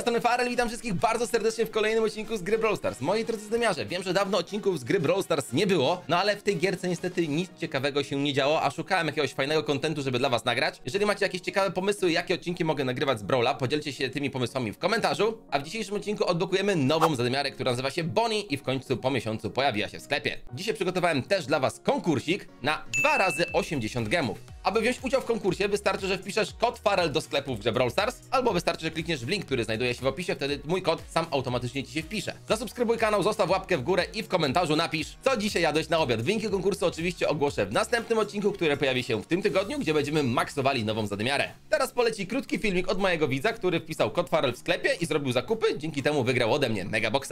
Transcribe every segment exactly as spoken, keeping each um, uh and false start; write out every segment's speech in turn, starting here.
strony Farel, witam wszystkich bardzo serdecznie w kolejnym odcinku z gry Brawl Stars. Moi drodzy zdymiarze, wiem, że dawno odcinków z gry Brawl Stars nie było, no ale w tej gierce niestety nic ciekawego się nie działo, a szukałem jakiegoś fajnego kontentu, żeby dla was nagrać. Jeżeli macie jakieś ciekawe pomysły, jakie odcinki mogę nagrywać z Brawla, podzielcie się tymi pomysłami w komentarzu, a w dzisiejszym odcinku odblokujemy nową zadymiarę, która nazywa się Bonnie i w końcu po miesiącu pojawiła się w sklepie. Dzisiaj przygotowałem też dla was konkursik na dwa razy osiemdziesiąt gemów. Aby wziąć udział w konkursie, wystarczy, że wpiszesz kod Farel do sklepu w grze Brawl Stars, albo wystarczy, że klikniesz w link, który znajduje się w opisie, wtedy mój kod sam automatycznie ci się wpisze. Zasubskrybuj kanał, zostaw łapkę w górę i w komentarzu napisz, co dzisiaj jadłeś na obiad. Wyniki konkursu oczywiście ogłoszę w następnym odcinku, który pojawi się w tym tygodniu, gdzie będziemy maksowali nową zadymiarę. Teraz poleci krótki filmik od mojego widza, który wpisał kod Farel w sklepie i zrobił zakupy, dzięki temu wygrał ode mnie Megaboxa.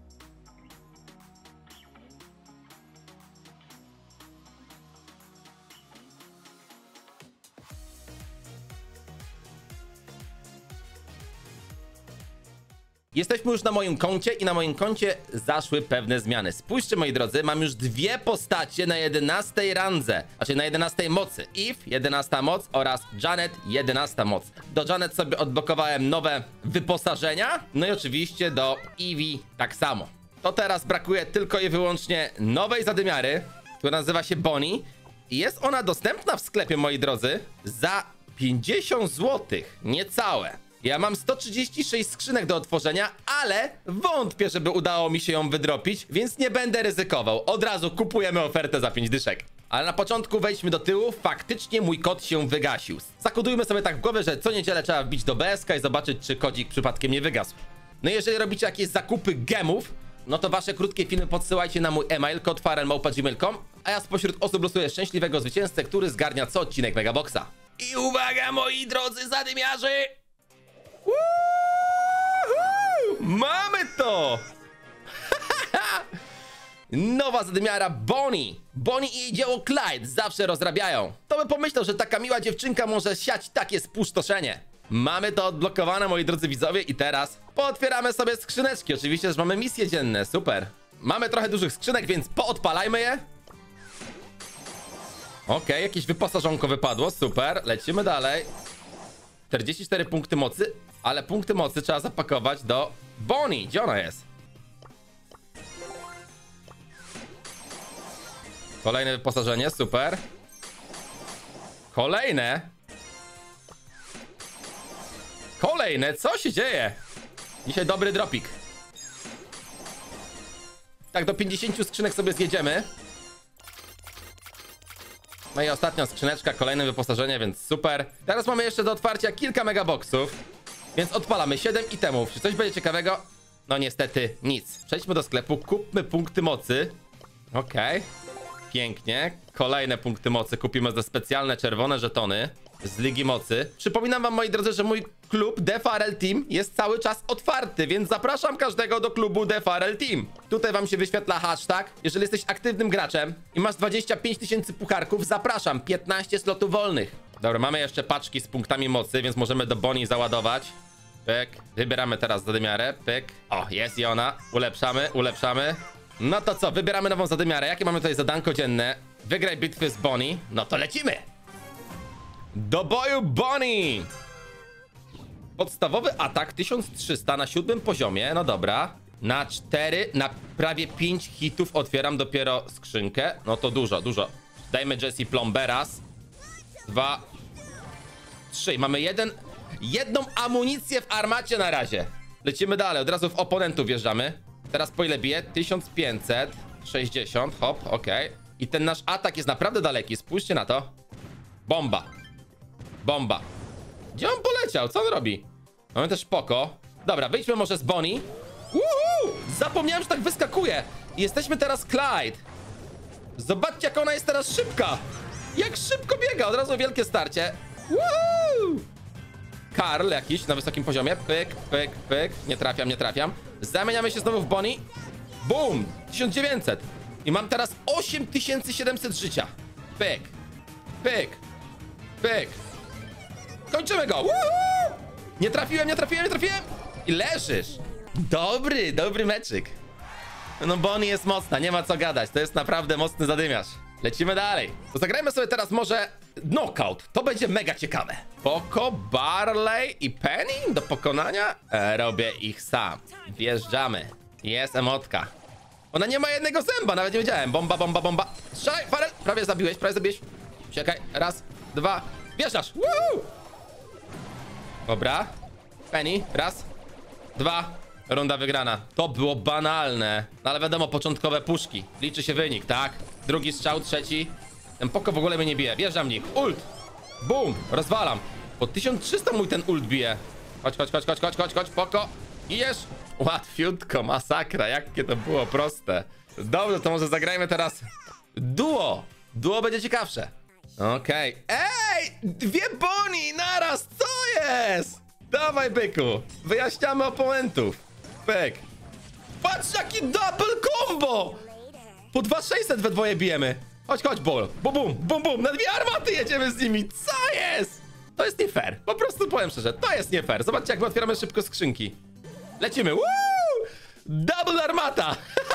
Jesteśmy już na moim koncie i na moim koncie zaszły pewne zmiany. Spójrzcie, moi drodzy, mam już dwie postacie na jedenastej randze, znaczy na jedenastej mocy. Eve, jedenasta moc oraz Janet, jedenasta moc. Do Janet sobie odblokowałem nowe wyposażenia, no i oczywiście do Eevee tak samo. To teraz brakuje tylko i wyłącznie nowej zadymiary, która nazywa się Bonnie i jest ona dostępna w sklepie, moi drodzy, za pięćdziesiąt złotych, niecałe. Ja mam sto trzydzieści sześć skrzynek do otworzenia, ale wątpię, żeby udało mi się ją wydropić, więc nie będę ryzykował. Od razu kupujemy ofertę za pięć dyszek. Ale na początku wejdźmy do tyłu, faktycznie mój kod się wygasił. Zakodujmy sobie tak w głowie, że co niedzielę trzeba wbić do B S K i zobaczyć, czy kodzik przypadkiem nie wygasł. No i jeżeli robicie jakieś zakupy gemów, no to wasze krótkie filmy podsyłajcie na mój e-mail kod farel małpa gmail kropka com, a ja spośród osób losuję szczęśliwego zwycięzcę, który zgarnia co odcinek Megaboxa. I uwaga, moi drodzy zadymiarzy! Woohoo! Mamy to! Nowa zadymiara Bonnie. Bonnie i jej dzieło Clyde zawsze rozrabiają. To by pomyślał, że taka miła dziewczynka może siać takie spustoszenie. Mamy to odblokowane, moi drodzy widzowie, i teraz pootwieramy sobie skrzyneczki. Oczywiście, że mamy misje dzienne, super. Mamy trochę dużych skrzynek, więc poodpalajmy je. Okej, okay, jakieś wyposażonko wypadło, super. Lecimy dalej. czterdzieści cztery punkty mocy, ale punkty mocy trzeba zapakować do Bonnie. Gdzie ona jest? Kolejne wyposażenie, super. Kolejne. Kolejne, co się dzieje? Dzisiaj dobry dropik. Tak, do pięćdziesięciu skrzynek sobie zjedziemy. No i ostatnia skrzyneczka, kolejne wyposażenie, więc super. Teraz mamy jeszcze do otwarcia kilka megaboxów, więc odpalamy siedem itemów. Czy coś będzie ciekawego? No niestety nic. Przejdźmy do sklepu, kupmy punkty mocy. Okej, okay. Pięknie. Kolejne punkty mocy kupimy za specjalne czerwone żetony z Ligi Mocy. Przypominam wam, moi drodzy, że mój klub The Farel Team jest cały czas otwarty, więc zapraszam każdego do klubu The Farel Team. Tutaj wam się wyświetla hashtag. Jeżeli jesteś aktywnym graczem i masz dwadzieścia pięć tysięcy pucharków, zapraszam, piętnaście slotów wolnych. Dobra, mamy jeszcze paczki z punktami mocy, więc możemy do Bonnie załadować. Pyk, wybieramy teraz zadymiarę, pyk. O, jest i ona, ulepszamy, ulepszamy. No to co, wybieramy nową zadymiarę. Jakie mamy tutaj zadanko dzienne? Wygraj bitwy z Bonnie. No to lecimy! Do boju Bonnie! Podstawowy atak tysiąc trzysta na siódmym poziomie, no dobra. Na cztery, na prawie pięć hitów otwieram dopiero skrzynkę. No to dużo, dużo. Dajmy Jessie Plomberas. Dwa. Trzy. Mamy jeden, jedną amunicję w armacie na razie. Lecimy dalej, od razu w oponentów wjeżdżamy. Teraz po ile bije? tysiąc pięćset sześćdziesiąt, hop, okej. Okay. I ten nasz atak jest naprawdę daleki, spójrzcie na to. Bomba. Bomba. Gdzie on poleciał? Co on robi? Mamy też spoko. Dobra, wyjdźmy może z Bonnie. Uhu! Zapomniałem, że tak wyskakuje. I jesteśmy teraz Clyde. Zobaczcie, jak ona jest teraz szybka. Jak szybko biega. Od razu wielkie starcie. Uhu! Karl jakiś na wysokim poziomie. Pyk, pyk, pyk. Nie trafiam, nie trafiam. Zamieniamy się znowu w Bonnie. Boom! tysiąc dziewięćset. I mam teraz osiem tysięcy siedemset życia. Pyk. Pyk. Pyk. Kończymy go! Woohoo! Nie trafiłem, nie trafiłem, nie trafiłem! I leżysz! Dobry, dobry meczyk. No Bonnie jest mocna, nie ma co gadać. To jest naprawdę mocny zadymiarz. Lecimy dalej. To zagrajmy sobie teraz może knockout. To będzie mega ciekawe. Poco, Barley i Penny do pokonania? E, robię ich sam. Wjeżdżamy. Jest emotka. Ona nie ma jednego zęba, nawet nie wiedziałem. Bomba, bomba, bomba. Strzelaj, Farel. Prawie zabiłeś, prawie zabiłeś. Czekaj, raz, dwa. Wjeżdżasz. Woo! Dobra. Penny, raz, dwa. Runda wygrana. To było banalne. No ale wiadomo, początkowe puszki. Liczy się wynik, tak? Drugi strzał, trzeci. Ten Poco w ogóle mnie nie bije. Wjeżdżam w nich. Ult. Bum. Rozwalam. Po tysiąc trzysta mój ten ult bije. Chodź, chodź, chodź, chodź, chodź, chodź, chodź. Poco. Idziesz? Łatwiutko. Masakra. Jakie to było proste. Dobrze, to może zagrajmy teraz duo. Duo będzie ciekawsze. Okej. Okay. Ej! Dwie Bonnie naraz. Co jest? Dawaj, byku. Wyjaśniamy oponentów. Pyk. Patrz, jaki double combo! Po dwa tysiące sześćset we dwoje bijemy. Chodź, chodź, bol. Bum, bum, bum, bum. Na dwie armaty jedziemy z nimi. Co jest? To jest nie fair. Po prostu powiem szczerze, to jest nie fair. Zobaczcie, jak my otwieramy szybko skrzynki. Lecimy. Woo! Double armata.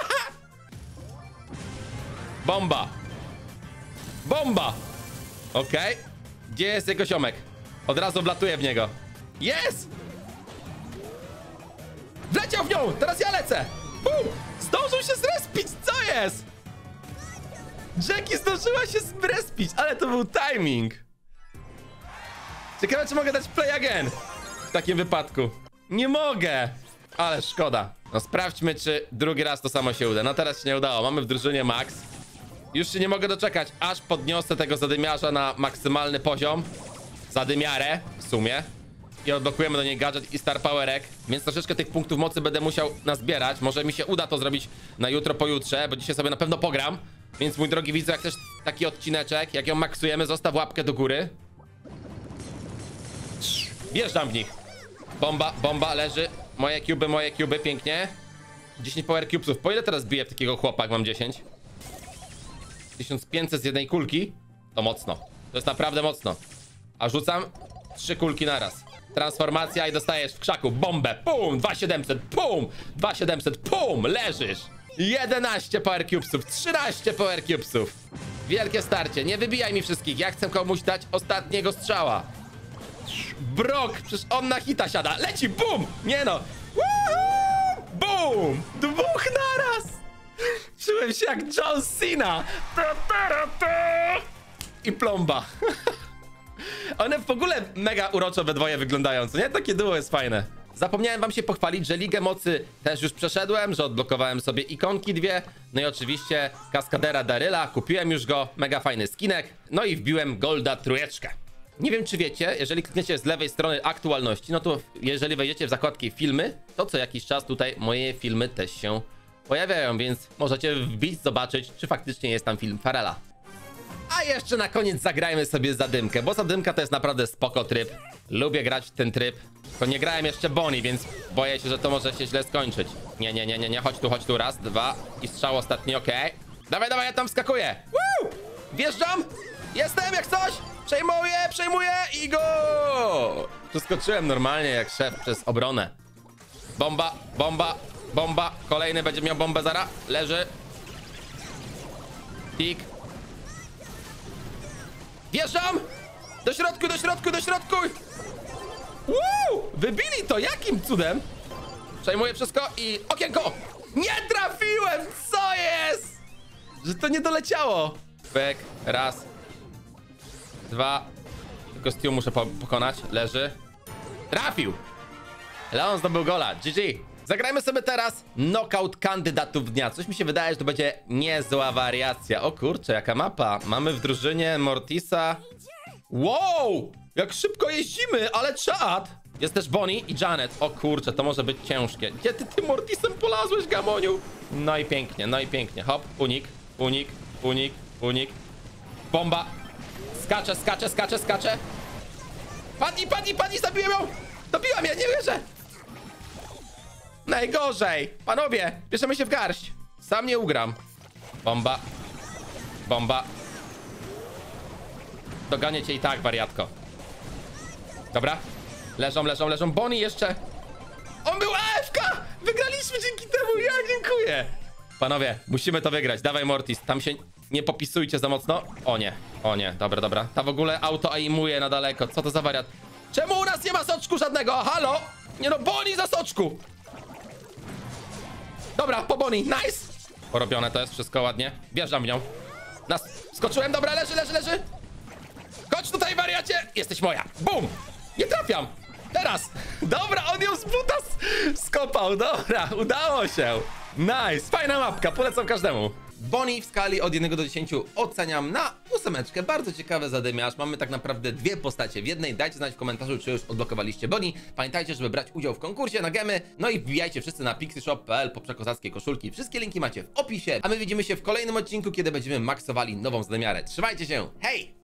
Bomba. Bomba. Okej. Okay. Gdzie jest jego ziomek? Od razu wlatuję w niego. Jest! Wleciał w nią! Teraz ja lecę! Bum! Zdążył się zrespić! Co jest? Jackie zdążyła się zrespić, ale to był timing. Ciekawe, czy mogę dać play again w takim wypadku. Nie mogę! Ale szkoda. No sprawdźmy, czy drugi raz to samo się uda. No teraz się nie udało. Mamy w drużynie Max. Już się nie mogę doczekać, aż podniosę tego zadymiarza na maksymalny poziom. Zadymiarę w sumie. I odblokujemy do niej gadżet i star powerek. Więc troszeczkę tych punktów mocy będę musiał nazbierać. Może mi się uda to zrobić na jutro, pojutrze, bo dzisiaj sobie na pewno pogram. Więc mój drogi widzu, jak chcesz taki odcineczek, jak ją maksujemy, zostaw łapkę do góry. Wjeżdżam w nich. Bomba, bomba, leży. Moje cuby, moje cuby, pięknie. dziesięć power cubesów. Po ile teraz biję w takiego chłopa, jak mam dziesięć? tysiąc pięćset z jednej kulki. To mocno. To jest naprawdę mocno. A rzucam trzy kulki naraz. Transformacja i dostajesz w krzaku bombę. Pum! dwa tysiące siedemset. Pum! dwa tysiące siedemset. Pum! Leżysz. jedenaście power cubesów. trzynaście power cubesów. Wielkie starcie. Nie wybijaj mi wszystkich. Ja chcę komuś dać ostatniego strzała. Brock! Przecież on na hita siada. Leci! Bum! Nie no. Woohoo! Bum! Dwóch naraz! Czułem się jak John Cena. I plomba. One w ogóle mega uroczo we dwoje wyglądają, co nie? Takie duo jest fajne. Zapomniałem wam się pochwalić, że Ligę Mocy też już przeszedłem, że odblokowałem sobie ikonki dwie. No i oczywiście kaskadera Daryla, kupiłem już go, mega fajny skinek. No i wbiłem Golda trójeczkę. Nie wiem, czy wiecie, jeżeli klikniecie z lewej strony aktualności, no to jeżeli wejdziecie w zakładkę filmy, to co jakiś czas tutaj moje filmy też się pojawiają, więc możecie wbić, zobaczyć, czy faktycznie jest tam film Farela. A jeszcze na koniec zagrajmy sobie zadymkę, bo zadymka to jest naprawdę spoko tryb. Lubię grać w ten tryb. Tylko nie grałem jeszcze Bonnie, więc boję się, że to może się źle skończyć. Nie, nie, nie, nie, nie, chodź tu, chodź tu, raz, dwa i strzał ostatni, okej. Okay. Dawaj, dawaj, ja tam wskakuję. Woo! Wjeżdżam, jestem jak coś. Przejmuję, przejmuję i go! Przeskoczyłem normalnie jak szef przez obronę. Bomba, bomba, bomba. Kolejny będzie miał bombę zara. Leży. Tik. Wjeżdżam! Do środku, do środku, do środku! Woo! Wybili to! Jakim cudem? Przejmuję wszystko i okienko! Nie trafiłem! Co jest? Że to nie doleciało. Pek, raz. Dwa. Tylko Stu muszę po pokonać. Leży. Trafił! Leon zdobył gola. G G. Zagrajmy sobie teraz knockout kandydatów dnia. Coś mi się wydaje, że to będzie niezła wariacja. O kurczę, jaka mapa. Mamy w drużynie Mortisa. Wow! Jak szybko jeździmy, ale czad! Jest też Bonnie i Janet. O kurczę, to może być ciężkie. Gdzie ty tym Mortisem polazłeś, Gamoniu? No i pięknie, no i pięknie. Hop, unik, unik, unik, unik. Bomba. Skacze, skacze, skacze, skacze. Padnij, padnij, padnij, zabiłem ją! Dobiłam, ja nie wierzę! Najgorzej! Panowie, bierzemy się w garść. Sam nie ugram. Bomba. Bomba. Doganię cię i tak, wariatko. Dobra. Leżą, leżą, leżą. Bonnie jeszcze. On był A F K! Wygraliśmy dzięki temu, ja dziękuję. Panowie, musimy to wygrać. Dawaj, Mortis. Tam się Nie popisujcie za mocno. O nie, o nie, dobra, dobra. Ta w ogóle auto aimuje na daleko. Co to za wariat? Czemu u nas nie ma soczku żadnego? Halo? Nie no, Bonnie za soczku! Dobra, po Bonnie, nice! Porobione to jest wszystko ładnie. Wjeżdżam w nią. Nas... Skoczyłem, dobra, leży, leży, leży. Chodź tutaj, wariacie! Jesteś moja. Bum! Nie trafiam! Teraz! Dobra, on ją z buta skopał, dobra, udało się. Nice, fajna mapka, polecam każdemu. Bonnie w skali od jednego do dziesięciu oceniam na ósemeczkę. Bardzo ciekawy zadymiarz. Mamy tak naprawdę dwie postacie w jednej. Dajcie znać w komentarzu, czy już odblokowaliście Bonnie. Pamiętajcie, żeby brać udział w konkursie na gemy. No i wbijajcie wszyscy na pixieshop kropka p l po przekozackie koszulki. Wszystkie linki macie w opisie. A my widzimy się w kolejnym odcinku, kiedy będziemy maksowali nową zadymiarę. Trzymajcie się, hej!